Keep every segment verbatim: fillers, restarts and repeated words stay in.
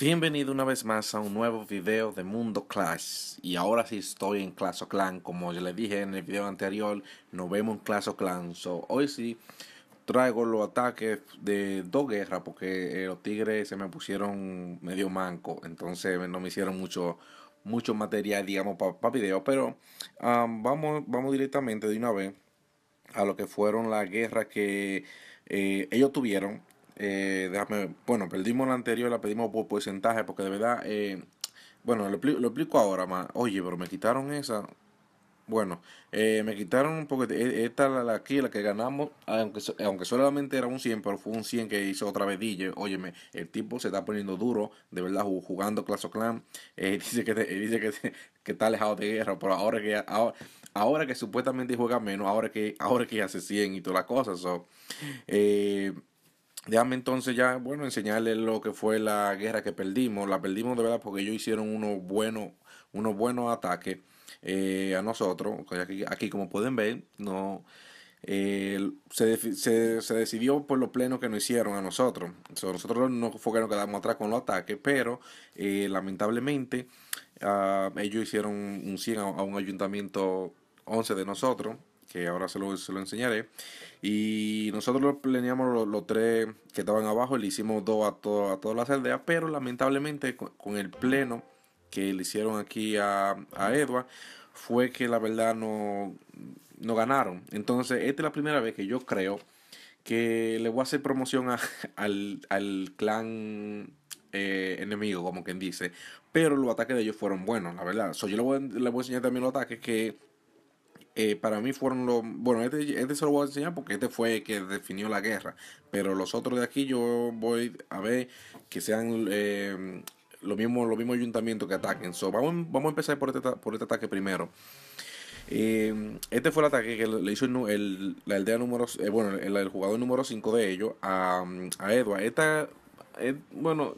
Bienvenido una vez más a un nuevo video de Mundo Clash. Y ahora sí estoy en Clash of Clans. Como ya les dije en el video anterior, nos vemos en Clash of Clans. So, hoy sí traigo los ataques de dos guerras, porque eh, los tigres se me pusieron medio manco. Entonces no me hicieron mucho mucho material, digamos, para pa video. Pero um, vamos, vamos directamente de una vez a lo que fueron las guerras que eh, ellos tuvieron. Eh, déjame, bueno, perdimos la anterior, la pedimos por porcentaje, porque de verdad, eh, bueno, lo, lo explico ahora más. Oye, pero me quitaron esa. Bueno, eh, me quitaron porque e- esta la, la aquí, la que ganamos, aunque, so- aunque solamente era un cien, pero fue un cien que hizo otra vez D J. Óyeme, el tipo se está poniendo duro, de verdad, ju- jugando Clash of Clans. Eh, dice que, te- dice que, que está alejado de guerra, pero ahora que ahora, ahora que supuestamente juega menos, ahora que ahora que hace cien y todas las cosas. So, eh, déjame entonces ya, bueno, enseñarles lo que fue la guerra que perdimos. La perdimos de verdad porque ellos hicieron unos buenos, unos buenos ataques eh, a nosotros. Aquí, aquí como pueden ver, no eh, se, se, se decidió por los plenos que nos hicieron a nosotros. So, nosotros no fue que nos quedamos atrás con los ataques, pero eh, lamentablemente uh, ellos hicieron un cien a, a un ayuntamiento once de nosotros, que ahora se lo, se lo enseñaré. Y nosotros planeamos los, los tres que estaban abajo, le hicimos dos a, to, a todas las aldeas, pero lamentablemente con, con el pleno que le hicieron aquí a, a Edward, fue que la verdad no, no ganaron. Entonces, esta es la primera vez que yo creo que le voy a hacer promoción a, al, al clan eh, enemigo, como quien dice. Pero los ataques de ellos fueron buenos, la verdad. So, yo le voy, le voy a enseñar también los ataques que eh, para mí fueron los... Bueno, este, este se lo voy a enseñar porque este fue el que definió la guerra. Pero los otros de aquí yo voy a ver que sean eh, los mismos los mismos ayuntamientos que ataquen. So, vamos, vamos a empezar por este, por este ataque primero. Eh, este fue el ataque que le hizo el, el, la aldea número... Eh, bueno, el, el jugador número cinco de ellos a, a Edward. Esta... Eh, bueno...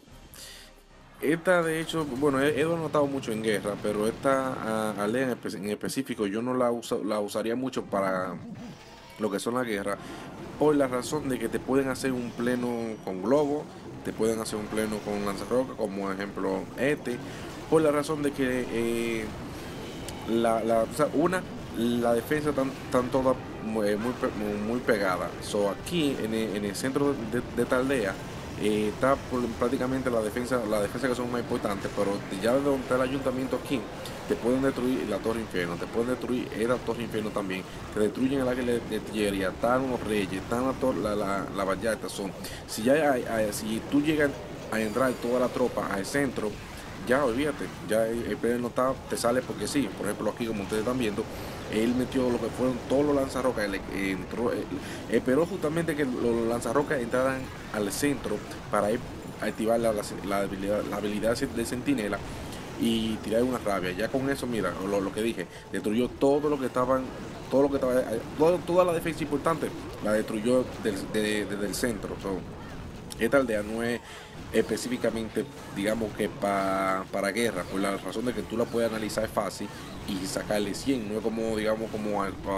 Esta, de hecho, bueno, he, he notado mucho en guerra, pero esta uh, aldea en, espe en, específico yo no la, usa, la usaría mucho para lo que son las guerras, por la razón de que te pueden hacer un pleno con globo, te pueden hacer un pleno con lanzarroca, como ejemplo este, por la razón de que eh, la, la, o sea, una, la defensa están tan toda muy, muy, muy pegada. So, aquí en el, en el centro de, de esta aldea eh, está por, prácticamente la defensa, la defensa que son más importantes, pero ya de donde está el ayuntamiento aquí, te pueden destruir la Torre Infierno, te pueden destruir esta Torre Infierno también, te destruyen el águila de artillería, están los reyes, están la, la, la, la vallata. Son, si ya hay, hay, si tú llegas a entrar toda la tropa al centro, ya olvídate, ya el, el player no está, te sale porque sí. Por ejemplo, aquí como ustedes están viendo, él metió lo que fueron todos los lanzarrocas, él, entró, él, esperó justamente que los lanzarrocas entraran al centro para ir a activar la, la, la, habilidad, la habilidad de centinela y tirar una rabia. Ya con eso, mira, lo, lo que dije, destruyó todo lo que estaban, todo lo que estaba, todo, toda la defensa importante la destruyó del, de, de, desde el centro. So, esta aldea no es específicamente, digamos que pa, para guerra, por la razón de que tú la puedes analizar fácil y sacarle cien. No es como, digamos, como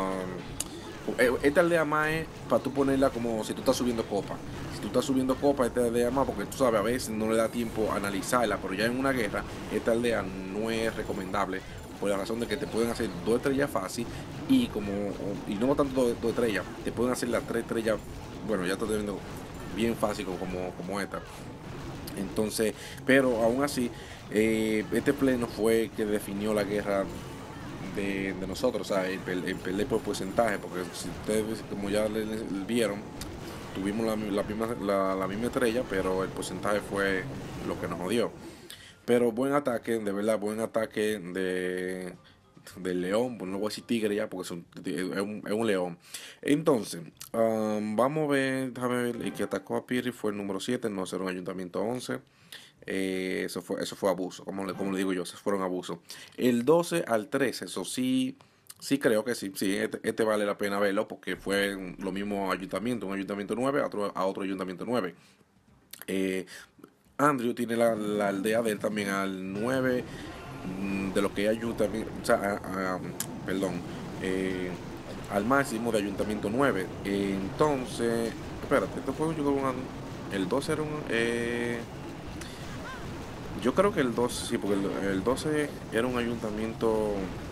um, esta aldea más es para tú ponerla como si tú estás subiendo copa. Si tú estás subiendo copa, esta aldea más, porque tú sabes, a veces no le da tiempo a analizarla, pero ya en una guerra, esta aldea no es recomendable por la razón de que te pueden hacer dos estrellas fácil y como, y no tanto dos, dos estrellas, te pueden hacer las tres estrellas, bueno, ya estás viendo bien fácil como, como esta. Entonces, pero aún así, eh, este pleno fue que definió la guerra de, de nosotros, o sea, el, el perder por porcentaje, porque si ustedes, como ya le, le vieron, tuvimos la, la, misma, la, la misma estrella, pero el porcentaje fue lo que nos jodió. Pero buen ataque, de verdad, buen ataque de del león, pues no voy a decir tigre ya, porque son, es, un, es un león. Entonces, um, vamos a ver, déjame ver, el que atacó a Piri fue el número siete, no será un ayuntamiento once. Eh, eso fue eso fue abuso, como le, como le digo yo, esos fueron abusos. El doce al trece, eso sí, sí creo que sí, sí, este, este vale la pena verlo, porque fue lo mismo ayuntamiento, un ayuntamiento nueve a otro, a otro ayuntamiento nueve. Eh, Andrew tiene la, la aldea de él también al nueve de lo que hay ayuntamiento, o sea, a, a, perdón, eh, al máximo de ayuntamiento nueve. Eh, entonces, espérate, esto fue yo creo una, el doce era un, eh, Yo creo que el doce, sí, porque el, el doce era un ayuntamiento,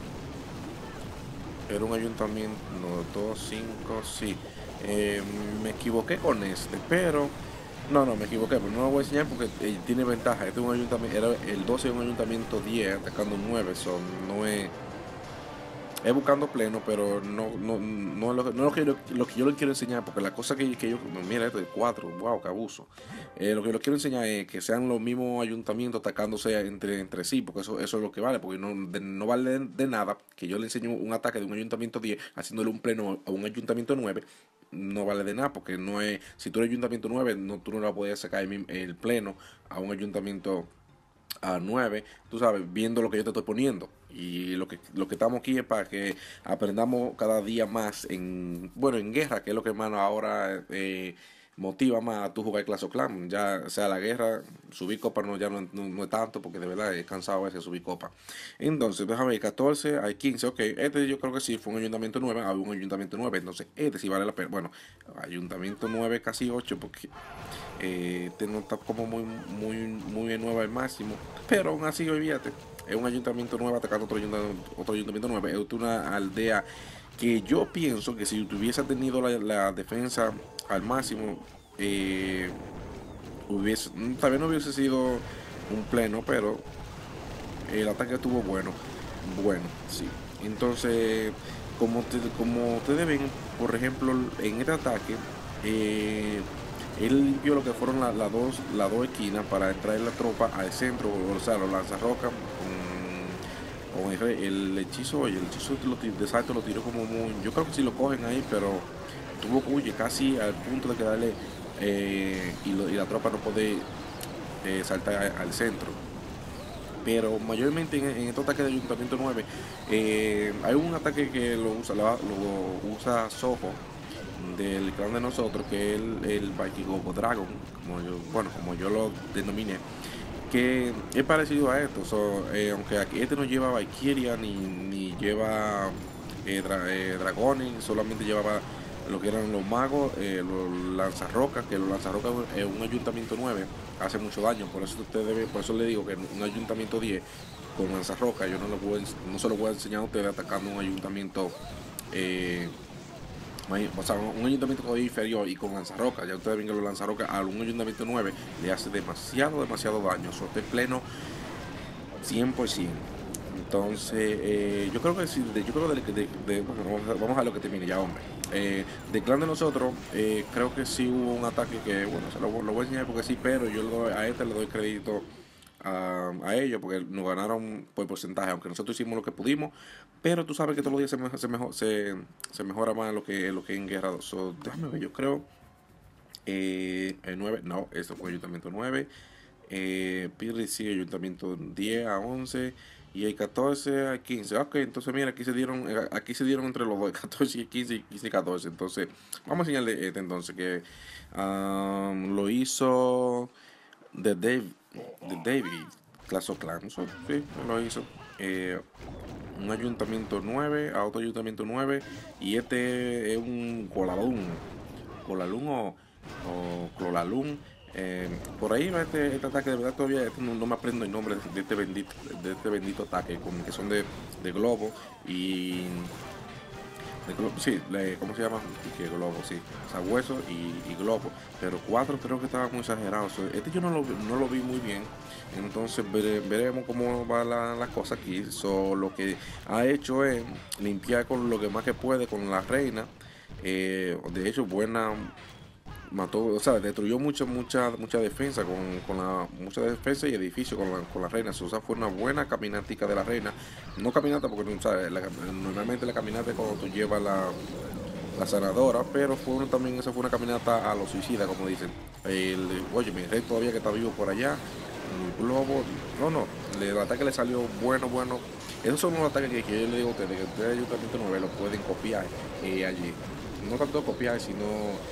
era un ayuntamiento, no, dos, cinco, sí. Eh, me equivoqué con este, pero, no, no, me equivoqué, pero no lo voy a enseñar porque eh, tiene ventaja. Este es un ayuntamiento, era, el doce es un ayuntamiento diez, atacando un nueve, son, no es, es buscando pleno, pero no, no, no, es lo, no es lo que yo, lo que yo le quiero enseñar, porque la cosa que, que yo, mira, esto es cuatro, wow, qué abuso. Eh, lo que yo les quiero enseñar es que sean los mismos ayuntamientos atacándose entre, entre sí, porque eso, eso es lo que vale, porque no, de, no vale de, de nada que yo le enseñe un ataque de un ayuntamiento diez haciéndole un pleno a un ayuntamiento nueve, no vale de nada, porque no es, si tú eres ayuntamiento nueve, no, tú no le vas a poder sacar el, el pleno a un ayuntamiento a nueve, tú sabes, viendo lo que yo te estoy poniendo. Y lo que, lo que estamos aquí es para que aprendamos cada día más en, bueno, en guerra, que es lo que más ahora eh, motiva más a tu jugar Clash of Clans. Ya sea la guerra, subir copa no, ya no, no, no es tanto, porque de verdad es cansado a veces subir copa. Entonces, déjame ver, catorce, hay quince, ok. Este yo creo que sí fue un ayuntamiento nueve, había un ayuntamiento nueve, entonces este sí vale la pena. Bueno, ayuntamiento nueve, casi ocho, porque eh, este no está como muy, muy, muy nueva al máximo, pero aún así, olvídate, es un ayuntamiento nuevo atacando otro ayuntamiento, otro ayuntamiento nuevo, es una aldea que yo pienso que si tuviese tenido la, la defensa al máximo, eh, hubiese, tal vez no hubiese sido un pleno, pero el ataque estuvo bueno, bueno, sí. Entonces, como, te, como ustedes ven, por ejemplo, en este ataque, eh, él limpió lo que fueron las la dos, la dos esquinas para traer la tropa al centro, o sea, los lanzarrocas con, con el, el, hechizo, oye, el hechizo de salto lo tiró como muy, yo creo que si lo cogen ahí, pero tuvo que huye casi al punto de quedarle eh, y, lo, y la tropa no puede eh, saltar a, al centro. Pero mayormente en, en estos ataques de Ayuntamiento nueve, eh, hay un ataque que lo usa, lo, lo usa Soho del clan de nosotros, que es el, el Vikingo Dragon, como yo, bueno, como yo lo denominé, que es parecido a esto. So, eh, aunque aquí este no lleva Valkyria ni, ni lleva eh, dra, eh, dragones, solamente llevaba lo que eran los magos, eh, los lanzarrocas, que los lanzarrocas es un ayuntamiento nueve, hace mucho daño, por eso usted debe, por eso le digo que un ayuntamiento diez con lanzarrocas, yo no, lo puedo, no se lo voy a enseñar a ustedes atacando un ayuntamiento eh, o sea, un ayuntamiento todavía inferior y con lanzarrocas, ya ustedes ven que los lanzarrocas a un ayuntamiento nueve le hace demasiado, demasiado daño, eso está en pleno cien por ciento. Entonces, eh, yo creo que sí, de, yo creo de, de, de, bueno, vamos, a, vamos a lo que termine ya, hombre. Eh, de clan de nosotros, eh, creo que sí hubo un ataque que, bueno, se lo, lo voy a enseñar porque sí, pero yo le doy, a este le doy crédito a, a ellos porque nos ganaron por porcentaje, aunque nosotros hicimos lo que pudimos, pero tú sabes que todos los días se, me, se, mejor, se, se mejora más lo que, lo que en guerra. So, déjame ver, yo creo, eh, el nueve, no, eso fue ayuntamiento nueve. Eh, Pirri sigue ayuntamiento diez a once y el catorce a quince. Ok, entonces mira, aquí se dieron eh, aquí se dieron entre los dos, catorce y quince y quince y catorce. Entonces, vamos a enseñarle este entonces que um, lo hizo de Dave, de David Clash of Clans. So, sí, lo hizo. Eh, un ayuntamiento nueve a otro ayuntamiento nueve y este es un colalún, colalún o, o clolalún. Eh, por ahí va este, este ataque, de verdad todavía este no, no me aprendo el nombre de este bendito, de este bendito ataque, como que son de, de globo y de globo, sí, le, ¿cómo se llama? Que globo, sí, o sea, hueso y, y globo, pero cuatro creo que estaba muy exagerado. So, este yo no lo, no lo vi muy bien, entonces vere, veremos cómo va la, la cosa aquí. So, lo que ha hecho es limpiar con lo que más que puede con la reina. Eh, de hecho, buena, mató, o sea, destruyó mucha, mucha, mucha defensa con, con la, mucha defensa y edificio con la, con la reina. O sea, fue una buena caminatica de la reina. No caminata porque no sabes, la, normalmente la caminata es cuando tú llevas la, la sanadora, pero fue una, también esa fue una caminata a los suicidas, como dicen. El, oye, mi rey todavía que está vivo por allá, el globo, no, no, le, el ataque le salió bueno, bueno. Esos son los ataques que, que yo le digo a ustedes, que ustedes ayuntamiento nueve lo pueden copiar eh, allí. No tanto copiar, sino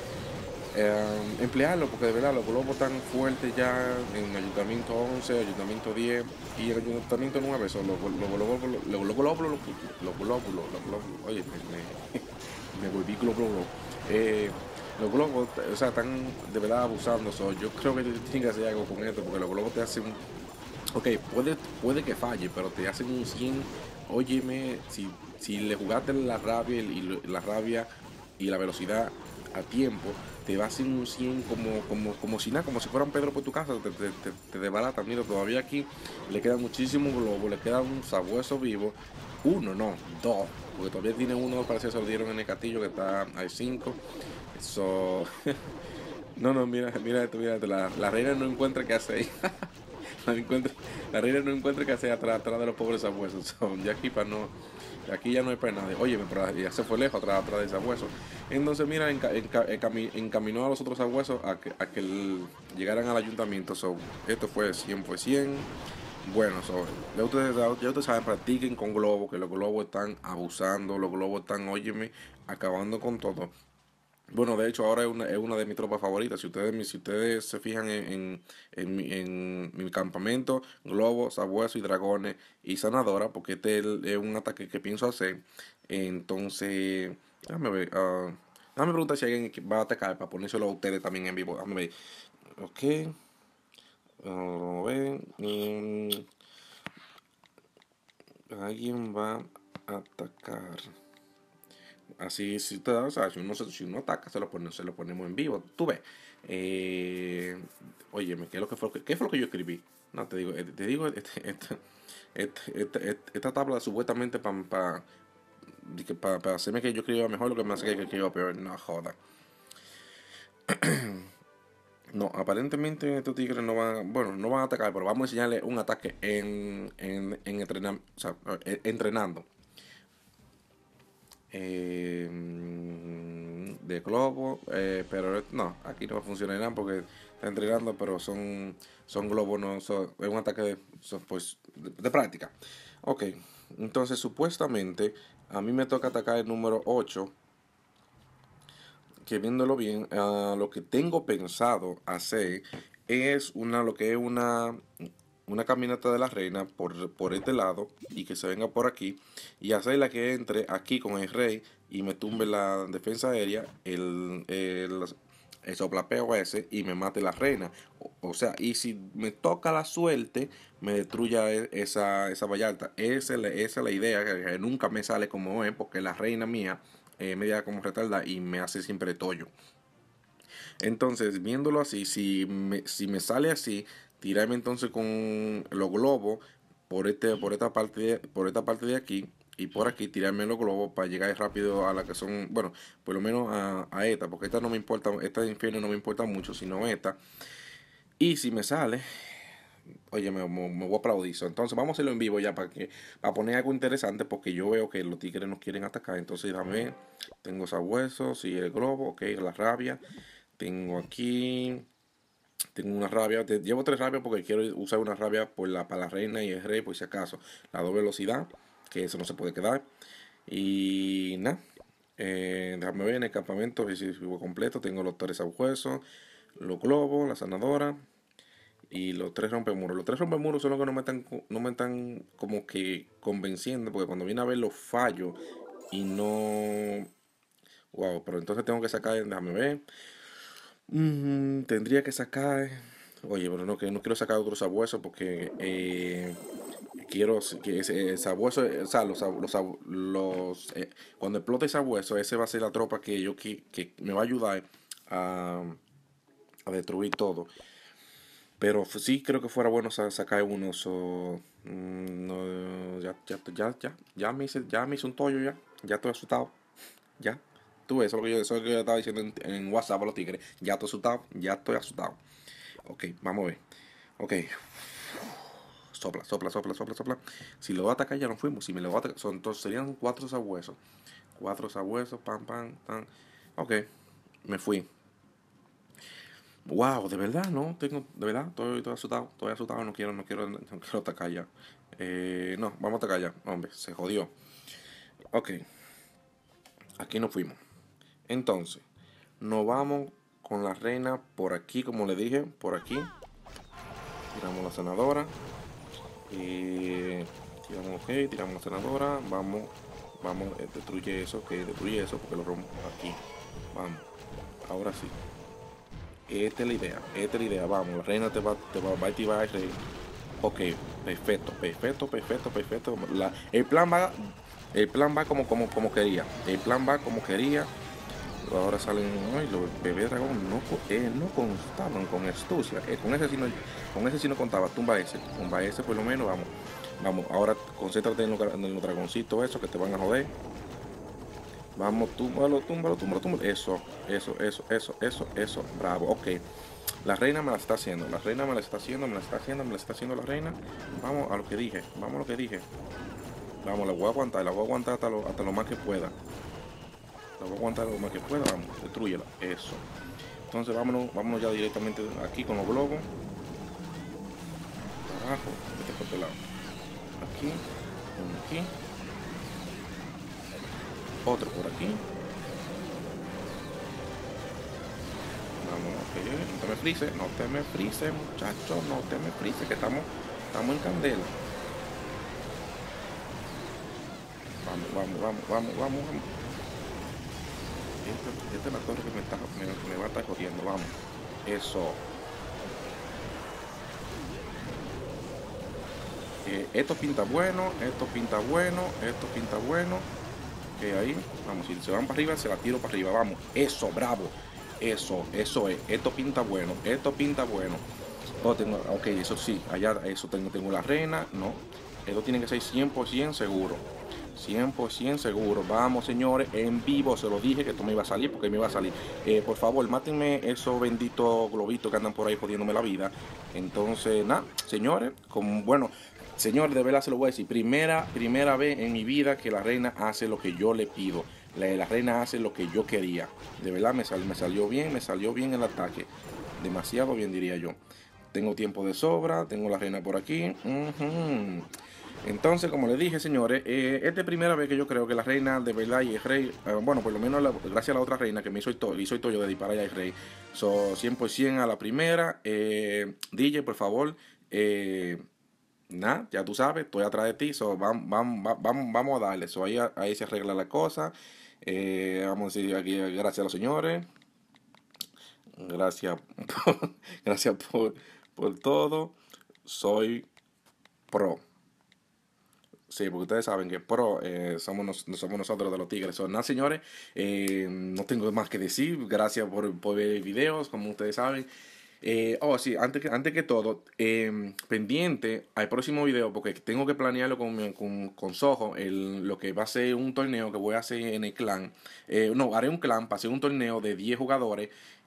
eh, emplearlo, porque de verdad los globos están fuertes ya en Ayuntamiento once, Ayuntamiento diez y el Ayuntamiento nueve son los globos, los glóbulos, los glóbulos, los glóbulos, oye, me, me, me volví glóbulo. Eh, los globos, o sea, están de verdad abusando. So, yo creo que tienen que hacer algo con esto, porque los globos te hacen Ok, puede, puede que falle, pero te hacen un cien. Óyeme, si, si le jugaste la rabia y lo- la rabia y la velocidad a tiempo, te va a hacer un cien como, como, como si nada, como si fuera un Pedro por tu casa, te, te, te, te desbarata. Mira, todavía aquí le quedan muchísimos globos, le queda un sabueso vivo. Uno, no, dos, porque todavía tiene uno, parece que se lo dieron en el castillo, que está, hay cinco. Eso. No, no, mira, mira esto, mira esto, la, la reina no encuentra qué hacer. La, encuentra- la reina no encuentra qué hacer atrás, atrás de los pobres sabuesos. Son ya aquí para no, aquí ya no hay para nadie. Oye, pero ya se fue lejos atrás, atrás de sabuesos. Entonces, mira, enca- enca- encami- encaminó a los otros sabuesos a que, a que el- llegaran al ayuntamiento. So, esto fue cien por cien. Bueno, so, ya ustedes, ya ustedes saben, practiquen con globos, que los globos están abusando, los globos están, óyeme, acabando con todo. Bueno, de hecho, ahora es una, es una de mis tropas favoritas. Si ustedes, si ustedes se fijan en, en, en mi, en mi campamento, globos, sabuesos y dragones y sanadora, porque este es, el- es un ataque que pienso hacer. Entonces, déjame ver. ah, déjame preguntar si alguien que va a atacar para ponérselo a ustedes también en vivo. Déjame ver. Ok. ah, Vamos a ver. mm, alguien va a atacar. Así, si te da, o sea, si uno, se- si uno ataca, se lo, pone, se lo ponemos en vivo. Tú ves. Eh, óyeme, ¿qué es lo que fue, qué fue lo que yo escribí? No, te digo, eh, te digo, este, este, este- este- este- esta tabla supuestamente para pa, pa, pa hacerme que yo escriba mejor, lo que me hace que yo escriba peor. No joda. No, aparentemente estos tigres no van, bueno, no van a atacar, pero vamos a enseñarle un ataque en, en, en entrenar, o sea, eh, entrenando. eh, de globo, eh, pero no, aquí no va a funcionar nada porque está entrenando, pero son, son globos, no, son- es un ataque de, son, pues, de, de práctica. Ok, entonces supuestamente a mí me toca atacar el número ocho, que viéndolo bien, ah, lo que tengo pensado hacer es una, lo que es una, una caminata de la reina por, por este lado y que se venga por aquí y hacerla que entre aquí con el rey y me tumbe la defensa aérea, el, el, el soplapeo ese y me mate la reina. O, o sea, y si me toca la suerte, me destruya e- esa, esa vallarta. Esa, es la- esa es la idea, que, que nunca me sale como es, porque la reina mía eh, me da como retarda y me hace siempre tollo. Entonces, viéndolo así, si me, si me sale así, tirarme entonces con los globos por este, por esta parte de, por esta parte de aquí y por aquí tirarme los globos para llegar rápido a la que son, bueno, por lo menos a, a esta, porque esta no me importa, esta de infierno no me importa mucho, sino esta. Y si me sale, oye, me, me- me voy a aplaudir. So, entonces vamos a hacerlo en vivo ya para que para poner algo interesante porque yo veo que los tigres nos quieren atacar. Entonces dame, tengo sabuesos y el globo, ok, la rabia. Tengo aquí, tengo una rabia, te- llevo tres rabias porque quiero usar una rabia por la, para la reina y el rey por si acaso. La doble velocidad, que eso no se puede quedar. Y nada, eh, déjame ver en el campamento, si si sigo completo, tengo los tres sabuesos, los globos, la sanadora y los tres rompemuros. Los tres rompemuros son los que no me están, no me están como que convenciendo, porque cuando viene a ver los fallos y no... Wow, pero entonces tengo que sacar, déjame ver. Mm, tendría que sacar. Oye, pero no, que no quiero sacar otro sabueso porque eh, quiero que ese sabueso, o sea, los, sab- los, sab- los, eh, cuando explote ese sabueso, ese va a ser la tropa que yo que, que me va a ayudar a, a destruir todo. Pero f- sí creo que fuera bueno sa- sacar uno. So, mm, no, ya, ya, ya, ya, ya me hice, ya me hice un tollo ya. Ya estoy asustado. Ya. Tú ves, eso es lo que yo, eso es lo que yo estaba diciendo en, en WhatsApp a los tigres. Ya estoy asustado. Ya estoy asustado. Ok, vamos a ver. Ok. Sopla, sopla, sopla, sopla, sopla. Si lo va a atacar ya no fuimos. Si me lo va a atacar, son, entonces serían cuatro sabuesos. Cuatro sabuesos, pam, pam, pam. Ok, me fui. Wow, de verdad, no, tengo, de verdad, estoy, estoy asustado, estoy asustado, no quiero, no quiero, no quiero atacar ya. Eh, no, vamos a atacar ya, hombre, se jodió. Ok, aquí nos fuimos. Entonces, nos vamos con la reina por aquí, como le dije, por aquí. Tiramos la senadora. Y tiramos, ok, tiramos la senadora. Vamos, vamos, eh, destruye eso, ok, destruye eso porque lo rompo aquí. Vamos, ahora sí. Esta es la idea, esta es la idea, vamos, la reina te va, te va, va a activar el rey. Ok, perfecto, perfecto, perfecto, perfecto. La, el plan va, el plan va como, como, como quería. El plan va como quería. Ahora salen, ay, los bebés dragón no, co- eh, no constaban con astucia. Eh, con ese sí no, con ese sí no contaba. Tumba ese, tumba ese por lo menos, vamos. Vamos, ahora concéntrate en los, en los dragoncitos esos que te van a joder. Vamos, túmbalo, túmbalo, túmbalo, túmbalo. Eso, eso, eso, eso, eso, eso. Bravo, ok. La reina me la está haciendo, la reina me la está haciendo, me la está haciendo, me la está haciendo la reina. Vamos a lo que dije, vamos a lo que dije. Vamos, la voy a aguantar, la voy a aguantar hasta lo, hasta lo más que pueda. La voy a aguantar lo más que pueda, vamos, destruyela. Eso. Entonces vámonos, vámonos ya directamente aquí con los globos. Abajo, este por este lado. Aquí, uno aquí. Otro por aquí. Vamos, ok, no te me frises, no te me frises, muchachos, no te me frises, que estamos, estamos en candela. Vamos, vamos, vamos, vamos, vamos, vamos. Esta, esta es la torre que me, está, me, me va a estar jodiendo, vamos. Eso. Eh, esto pinta bueno, esto pinta bueno, esto pinta bueno. Que ahí, vamos, si se van para arriba, se la tiro para arriba, vamos. Eso, bravo. Eso, eso es. Esto pinta bueno, esto pinta bueno. Oh, tengo, ok, eso sí, allá, eso tengo, tengo la reina, no. Esto tiene que ser cien por ciento seguro. cien por ciento seguro. Vamos, señores, en vivo. Se lo dije que esto me iba a salir porque me iba a salir. Eh, por favor, mátenme esos benditos globitos que andan por ahí jodiéndome la vida. Entonces, nada, señores, como bueno, señores, de verdad se lo voy a decir. Primera, primera vez en mi vida que la reina hace lo que yo le pido. La, la reina hace lo que yo quería. De verdad me, sal, me salió bien, me salió bien el ataque. Demasiado bien, diría yo. Tengo tiempo de sobra, tengo la reina por aquí. Uh-huh. Entonces, como les dije, señores, eh, esta es primera vez que yo creo que la reina de verdad y el rey, eh, bueno, por lo menos la, gracias a la otra reina que me hizo esto, hizo esto yo de disparar ya el rey, so, cien por ciento a la primera. eh, D J, por favor, eh, nada, ya tú sabes, estoy atrás de ti, so, vamos, vamos, vamos, vamos a darle, so, ahí, ahí se arregla la cosa. Eh, vamos a decir aquí, gracias a los señores, gracias, por, gracias por, por todo, soy pro. Sí, porque ustedes saben que pro eh, somos, nos, somos nosotros de los Tigres. Son nada, señores. Eh, no tengo más que decir. Gracias por, por ver videos, como ustedes saben. Eh, oh, sí, antes que, antes que todo, eh, pendiente al próximo video, porque tengo que planearlo con, mi- con, con Soho, el, lo que va a ser un torneo que voy a hacer en el clan. Eh, no, haré un clan para hacer un torneo de diez jugadores.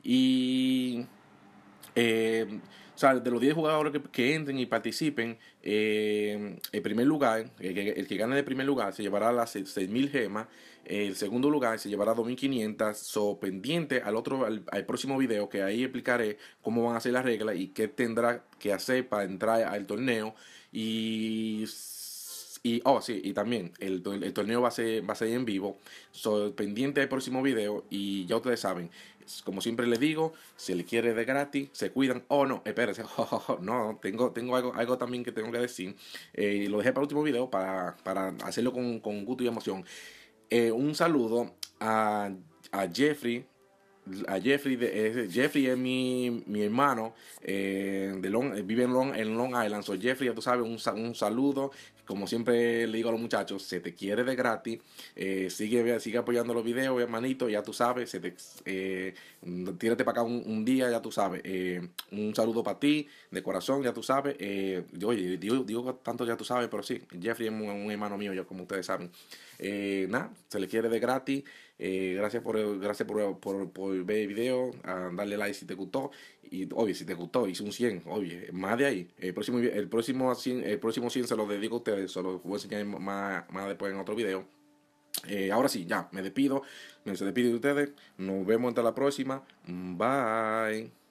Y eh, o sea, de los diez jugadores que, que entren y participen, eh, el primer lugar, el que, el que gane de primer lugar se llevará las seis mil gemas. El segundo lugar se llevará dos mil quinientas. So, pendiente al otro, al, al próximo video, que ahí explicaré cómo van a ser las reglas y qué tendrá que hacer para entrar al torneo. Y y, oh, sí, y también el, el torneo va a ser, va a ser en vivo. So, pendiente del próximo video. Y ya ustedes saben, como siempre les digo, si le quiere de gratis, se cuidan. Oh, no, espérense. Oh, oh, oh, no, tengo, tengo algo, algo también que tengo que decir. Eh, lo dejé para el último video para, para hacerlo con, con gusto y emoción. Eh, un saludo a, a Jeffrey. A Jeffrey, de, eh, Jeffrey es mi, mi hermano, eh, de Long, vive en Long, en Long Island. So Jeffrey, ya tú sabes, un, un saludo. Como siempre le digo a los muchachos, se te quiere de gratis. Eh, sigue, sigue apoyando los videos, hermanito, ya tú sabes. Se te, eh, tírate para acá un, un, día, ya tú sabes. Eh, un saludo para ti, de corazón, ya tú sabes. Eh, oye, digo, digo tanto ya tú sabes, pero sí, Jeffrey es un, un hermano mío, ya como ustedes saben. Eh, nada, se le quiere de gratis. Eh, gracias por, gracias por, por, por ver el video, a darle like si te gustó. Y obvio, si te gustó, hice un cien, obvio, más de ahí. El próximo, el próximo cien, el próximo cien se lo dedico a ustedes, se lo voy a enseñar más, más después en otro video. Eh, ahora sí, ya, me despido, me se despide de ustedes. Nos vemos hasta la próxima. Bye.